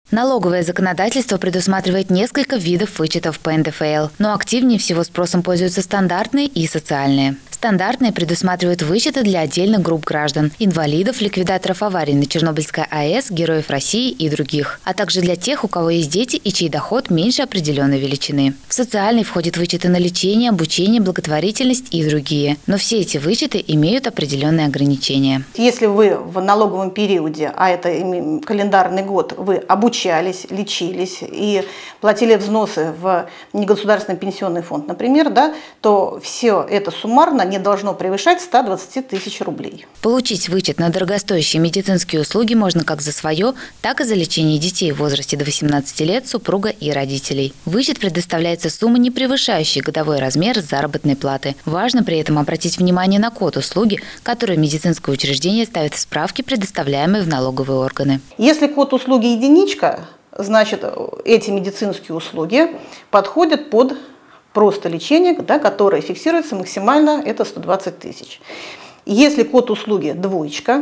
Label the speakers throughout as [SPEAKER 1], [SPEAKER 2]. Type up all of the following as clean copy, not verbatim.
[SPEAKER 1] Налоговое законодательство предусматривает несколько видов вычетов по НДФЛ, но активнее всего спросом пользуются стандартные и социальные. Стандартные предусматривают вычеты для отдельных групп граждан – инвалидов, ликвидаторов аварий на Чернобыльской АЭС, героев России и других, а также для тех, у кого есть дети и чей доход меньше определенной величины. В социальный входят вычеты на лечение, обучение, благотворительность и другие. Но все эти вычеты имеют определенные ограничения.
[SPEAKER 2] Если вы в налоговом периоде, а это календарный год, вы обучались, лечились и платили взносы в негосударственный пенсионный фонд, например, то все это суммарно не должно превышать 120 тысяч рублей.
[SPEAKER 1] Получить вычет на дорогостоящие медицинские услуги можно как за свое, так и за лечение детей в возрасте до 18 лет, супруга и родителей. Вычет предоставляется сумма, не превышающая годовой размер заработной платы. Важно при этом обратить внимание на код услуги, который медицинское учреждение ставит в справке, предоставляемые в налоговые органы.
[SPEAKER 2] Если код услуги единичка, значит эти медицинские услуги подходят под просто лечение, которое фиксируется максимально, это 120 тысяч. Если код услуги двоечка,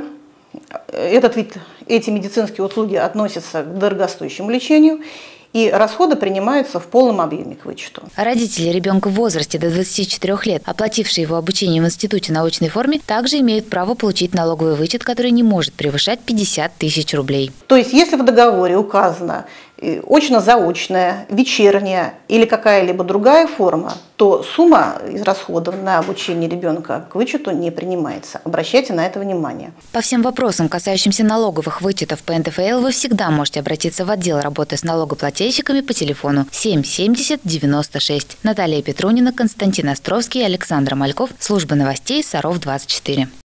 [SPEAKER 2] эти медицинские услуги относятся к дорогостоящему лечению, и расходы принимаются в полном объеме к вычету.
[SPEAKER 1] Родители ребенка в возрасте до 24 лет, оплатившие его обучение в институте на очной форме, также имеют право получить налоговый вычет, который не может превышать 50 тысяч рублей.
[SPEAKER 2] То есть, если в договоре указано очно-заочная, вечерняя или какая-либо другая форма, то сумма из расходов на обучение ребенка к вычету не принимается. Обращайте на это внимание.
[SPEAKER 1] По всем вопросам, касающимся налоговых вычетов по НДФЛ, вы всегда можете обратиться в отдел работы с налогоплательщиками по телефону 7 70 96. Наталья Петрунина, Константин Островский, Александр Мальков. Служба новостей Саров 24.